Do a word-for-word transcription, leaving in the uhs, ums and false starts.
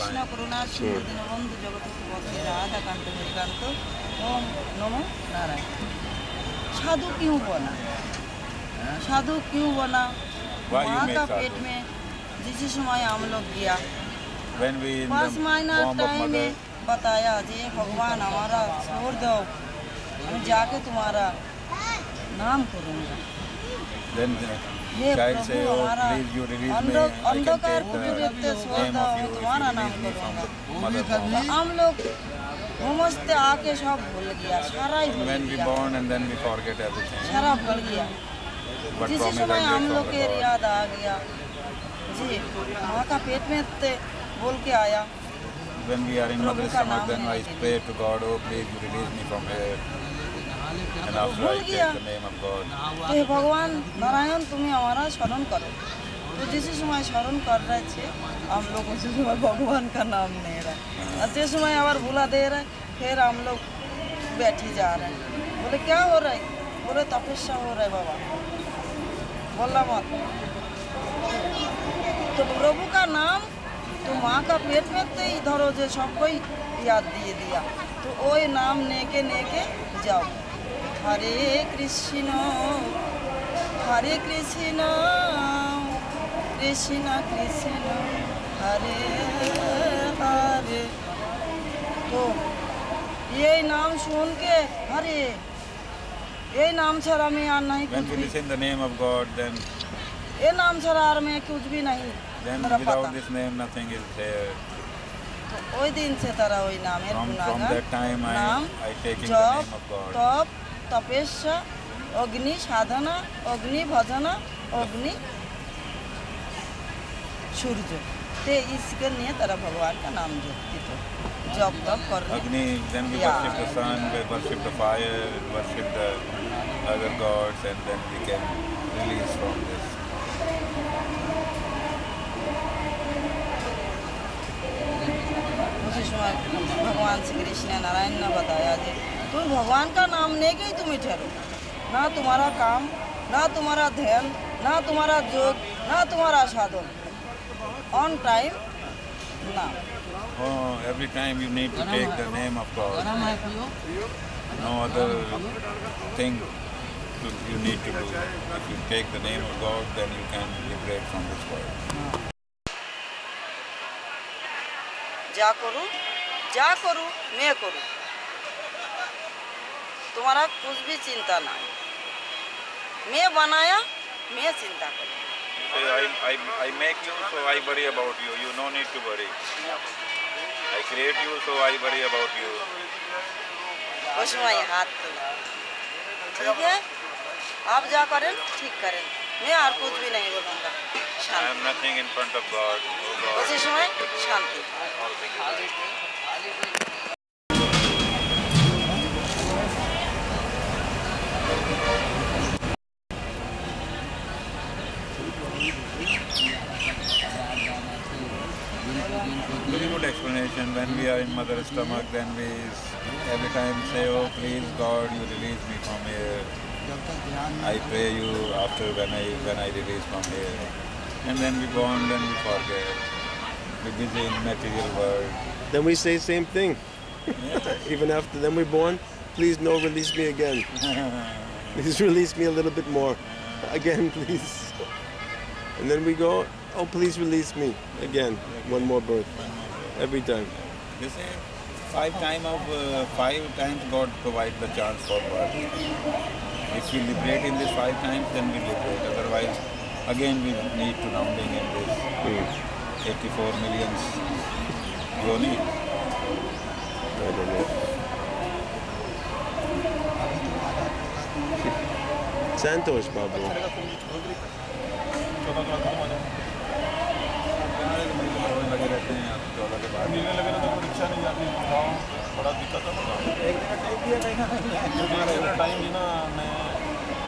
কৃষ্ণ করুণা সিন্ধু দীনবন্ধু জগৎপতি রাধা कांत मेरी कांत ओम नमो नारायण। साधु क्यों बना? साधु क्यों बना? Why you माँ made का sadhu? पेट में जिस समय हम लोग गया When we in पाँच the महीना form of टाइम mother, में बताया जी भगवान हमारा छोड़ दो, मैं जाके तुम्हारा नाम करूँगा। then the hey child Prabhu say, oh हमारा please you release me, अंधो- I can अंधकार take बुद्धि रहते the छोड़ name दो, of मैं you if you तुम्हारा नाम release me from करूँगा। the mother form. हम लोग घुमस्ते आके सब भूल गया, सारा ही भूल When we गया, born and then we forget everything. सारा भूल गया। But जिस promise समय I हम made लोग from के the God. याद आ गया जी, माँ का पेट में थे बोल के आया। When we are in Prabhu mother's का stomach, नाम then I लेने के pray लिए। to God, oh please you release me from here. And after भूल I गया। take the name of God. तो हे भगवान नारायण तुम्हें हमारा स्मरण करो। तो जिस समय स्मरण कर रहे थे हम लोग उसी समय भगवान का नाम नहीं रहा, और जिस समय और बुला दे रहे फिर हम लोग बैठे जा रहे हैं। बोले क्या हो रहा है? बोले तपस्या हो रहा है बाबा। बोला मत। तो प्रभु का नाम तो माँ का पेट में तो इधर हो जो सबको ही याद दिए दिया, तो वो नाम नेके नेके जाओ। हरे कृष्ण हरे कृष्ण कृष्ण कृष्ण हरे हरे। तो ये नाम सुन के हरे ये नाम छड़ा में यार नहीं कुछ When we भी, listen the name of God, then ये नाम छड़ा और में कुछ भी नहीं then मेरा पता। without this name nothing is there. तो वही दिन से तारा वही नाम है From from गुनागा that time I नाम I taking the जप name of God. तप तपस्या अग्नि साधना अग्नि भजना अग्नि सूर्य ते इसके लिए तारा भगवान का नाम जपती तो जप तप कर Agni, then we Yeah. worship the sun, we worship the fire, we worship the other gods, and then we can release from this. उसी समय भगवान श्री कृष्ण नारायण ने बताया जी तुम भगवान का नाम लेके ही तुम ठहरो, ना तुम्हारा काम ना तुम्हारा ध्यान ना तुम्हारा योग ना तुम्हारा साधन, ऑन टाइम ना। Oh, every time you need to take the name of God. No other thing to- you need to do. If you take the name of God, then you can liberate from this world. जा करूँ जा करूँ मैं करूँ, तुम्हारा कुछ भी चिंता ना है। मैं बनाया मैं चिंता करूँ। Say, I, I, I make you, so I worry about you. You no need to worry. I create you, so I worry about you. उसमें हाथ तो ठीक है, आप जा करें ठीक करें, मैं और कुछ भी नहीं बोलूँगा। I Shanti am nothing in front of God. Oh God. उसी समय शांति। All things are right. Very good explanation. When we are in mother's stomach, then we every time say, oh please God, you release me from here. I pray you after when I when I release from here. And then we born, then we forget. We busy in material world. Then we say same thing. Yeah. Even after then we're born, please no, release me again. Please release me a little bit more. Again, please. And then we go, oh please release me again. One more birth. Every time. They say five time of uh, five times God provide the chance for birth. If we liberate in this five times, then we liberate. Otherwise, again we need to rounding in this Hmm. eighty-four millions yoni. I don't know. Santosh Babu. लगे रहते हैं आप चौदह के बाद मिलने लगे तो रिक्शा नहीं जाती, गाँव बड़ा दिक्कत है। टाइम ही ना मैं